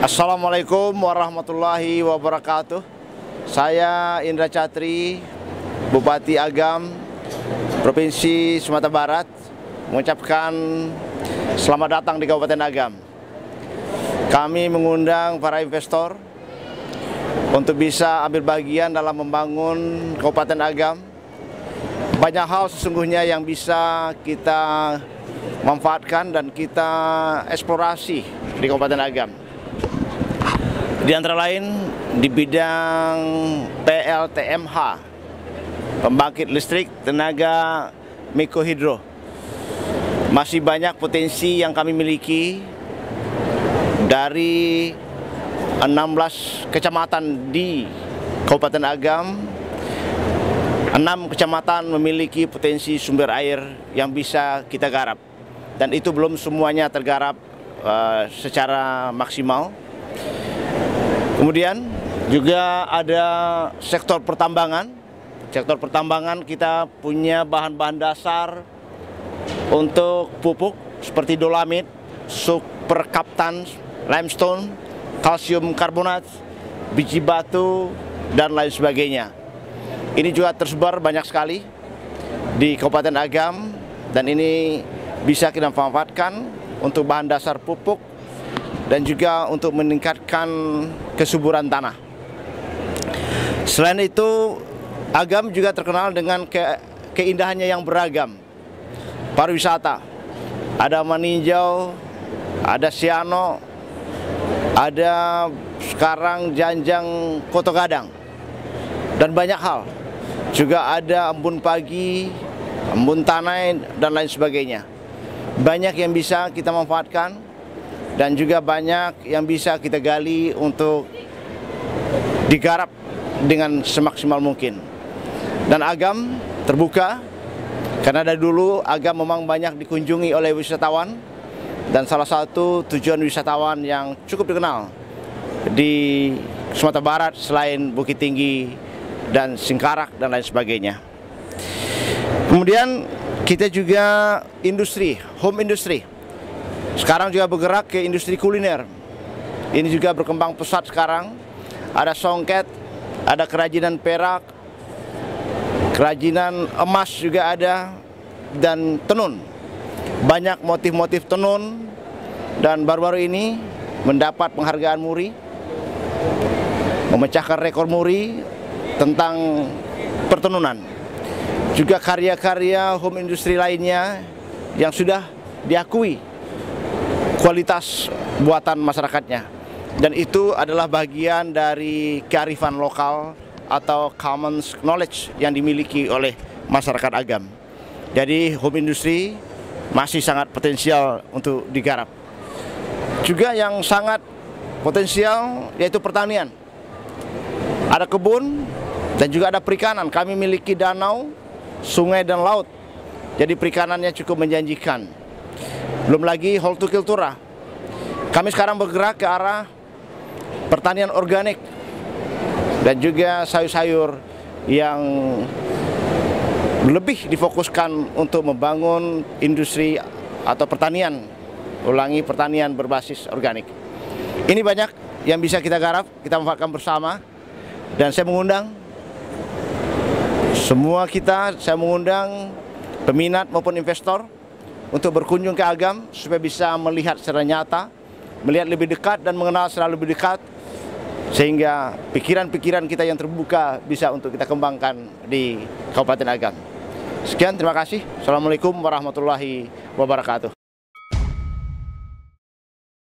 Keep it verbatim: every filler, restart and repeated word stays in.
Assalamualaikum warahmatullahi wabarakatuh. Saya Indra Catri, Bupati Agam, Provinsi Sumatera Barat, mengucapkan selamat datang di Kabupaten Agam. Kami mengundang para investor untuk bisa ambil bagian dalam membangun Kabupaten Agam. Banyak hal sesungguhnya yang bisa kita manfaatkan dan kita eksplorasi di Kabupaten Agam. Di antara lain di bidang P L T M H, pembangkit listrik tenaga mikrohidro. Masih banyak potensi yang kami miliki dari enam belas kecamatan di Kabupaten Agam. Enam kecamatan memiliki potensi sumber air yang bisa kita garap, dan itu belum semuanya tergarap uh, secara maksimal. Kemudian juga ada sektor pertambangan. Sektor pertambangan kita punya bahan-bahan dasar untuk pupuk seperti dolamit, superkaptan, limestone, kalsium karbonat, biji batu, dan lain sebagainya. Ini juga tersebar banyak sekali di Kabupaten Agam, dan ini bisa kita manfaatkan untuk bahan dasar pupuk dan juga untuk meningkatkan kesuburan tanah. Selain itu, Agam juga terkenal dengan ke keindahannya yang beragam. Pariwisata, ada Maninjau, ada Siano, ada sekarang Janjang Koto Gadang, dan banyak hal. Juga ada Embun Pagi, Embun Tanai, dan lain sebagainya. Banyak yang bisa kita manfaatkan, dan juga banyak yang bisa kita gali untuk digarap dengan semaksimal mungkin. Dan Agam terbuka, karena dari dulu Agam memang banyak dikunjungi oleh wisatawan, dan salah satu tujuan wisatawan yang cukup dikenal di Sumatera Barat selain Bukit Tinggi dan Singkarak dan lain sebagainya. Kemudian kita juga industri, home industry. Sekarang juga bergerak ke industri kuliner. Ini juga berkembang pesat sekarang. Ada songket, ada kerajinan perak, kerajinan emas juga ada, dan tenun. Banyak motif-motif tenun, dan baru-baru ini mendapat penghargaan Muri, memecahkan rekor Muri tentang pertenunan. Juga karya-karya home industry lainnya yang sudah diakui kualitas buatan masyarakatnya, dan itu adalah bagian dari kearifan lokal atau common knowledge yang dimiliki oleh masyarakat Agam. Jadi home industry masih sangat potensial untuk digarap. Juga yang sangat potensial yaitu pertanian. Ada kebun dan juga ada perikanan. Kami memiliki danau, sungai, dan laut. Jadi perikanannya cukup menjanjikan. Belum lagi hortikultura. Kami sekarang bergerak ke arah pertanian organik dan juga sayur-sayur yang lebih difokuskan untuk membangun industri atau pertanian, ulangi pertanian berbasis organik. Ini banyak yang bisa kita garap, kita manfaatkan bersama, dan saya mengundang semua kita, saya mengundang peminat maupun investor untuk berkunjung ke Agam supaya bisa melihat secara nyata, melihat lebih dekat dan mengenal secara lebih dekat, sehingga pikiran-pikiran kita yang terbuka bisa untuk kita kembangkan di Kabupaten Agam. Sekian, terima kasih. Assalamualaikum warahmatullahi wabarakatuh.